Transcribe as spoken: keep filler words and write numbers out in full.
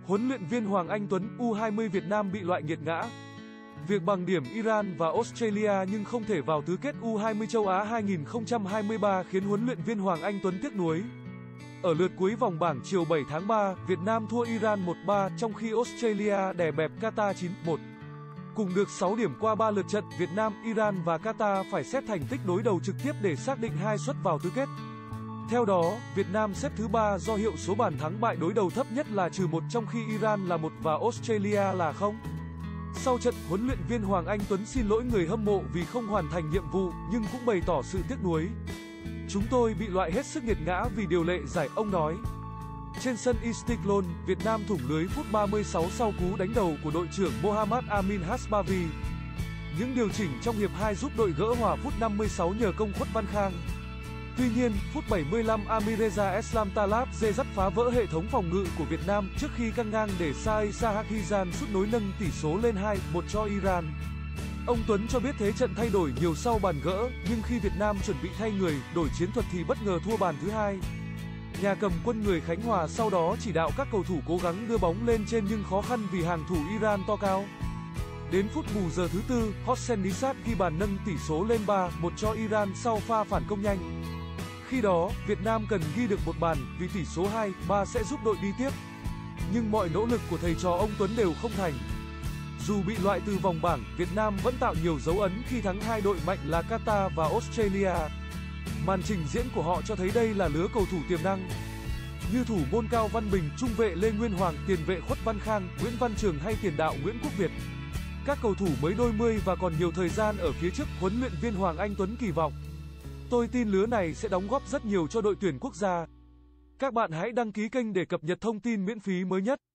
Huấn luyện viên Hoàng Anh Tuấn, U hai mươi Việt Nam bị loại nghiệt ngã. Việc bằng điểm Iran và Australia nhưng không thể vào tứ kết U hai mươi châu Á hai nghìn không trăm hai mươi ba khiến huấn luyện viên Hoàng Anh Tuấn tiếc nuối. Ở lượt cuối vòng bảng chiều bảy tháng ba, Việt Nam thua Iran một ba, trong khi Australia đè bẹp Qatar chín một. Cùng được sáu điểm qua ba lượt trận, Việt Nam, Iran và Qatar phải xét thành tích đối đầu trực tiếp để xác định hai suất vào tứ kết. Theo đó, Việt Nam xếp thứ ba do hiệu số bàn thắng bại đối đầu thấp nhất là trừ một, trong khi Iran là một và Australia là không. Sau trận, huấn luyện viên Hoàng Anh Tuấn xin lỗi người hâm mộ vì không hoàn thành nhiệm vụ, nhưng cũng bày tỏ sự tiếc nuối. Chúng tôi bị loại hết sức nghiệt ngã vì điều lệ giải, ông nói. Trên sân Istiklal, Việt Nam thủng lưới phút ba mươi sáu sau cú đánh đầu của đội trưởng Mohammad Amin Hasbavi. Những điều chỉnh trong hiệp hai giúp đội gỡ hòa phút năm mươi sáu nhờ công Khuất Văn Khang. Tuy nhiên, phút bảy mươi lăm Amireza Eslam Talab dê dắt phá vỡ hệ thống phòng ngự của Việt Nam trước khi căng ngang để Sai Sahakizan sút nối nâng tỷ số lên hai một cho Iran. Ông Tuấn cho biết thế trận thay đổi nhiều sau bàn gỡ, nhưng khi Việt Nam chuẩn bị thay người, đổi chiến thuật thì bất ngờ thua bàn thứ hai. Nhà cầm quân người Khánh Hòa sau đó chỉ đạo các cầu thủ cố gắng đưa bóng lên trên nhưng khó khăn vì hàng thủ Iran to cao. Đến phút bù giờ thứ tư, Hossein Nissat ghi bàn nâng tỷ số lên ba một cho Iran sau pha phản công nhanh. Khi đó, Việt Nam cần ghi được một bàn vì tỷ số hai ba sẽ giúp đội đi tiếp. Nhưng mọi nỗ lực của thầy trò ông Tuấn đều không thành. Dù bị loại từ vòng bảng, Việt Nam vẫn tạo nhiều dấu ấn khi thắng hai đội mạnh là Qatar và Australia. Màn trình diễn của họ cho thấy đây là lứa cầu thủ tiềm năng. Như thủ môn Cao Văn Bình, trung vệ Lê Nguyên Hoàng, tiền vệ Khuất Văn Khang, Nguyễn Văn Trường hay tiền đạo Nguyễn Quốc Việt. Các cầu thủ mới đôi mươi và còn nhiều thời gian ở phía trước, huấn luyện viên Hoàng Anh Tuấn kỳ vọng. Tôi tin lứa này sẽ đóng góp rất nhiều cho đội tuyển quốc gia. Các bạn hãy đăng ký kênh để cập nhật thông tin miễn phí mới nhất.